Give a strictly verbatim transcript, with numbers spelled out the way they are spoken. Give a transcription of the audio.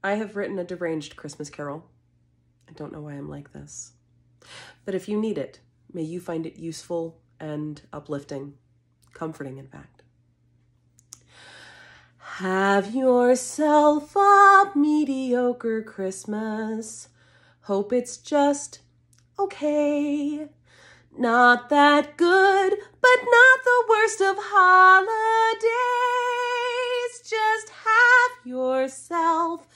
I have written a deranged Christmas carol. I don't know why I'm like this. But if you need it, may you find it useful and uplifting, comforting, in fact. Have yourself a mediocre Christmas. Hope it's just okay. Not that good, but not the worst of holidays. Just have yourself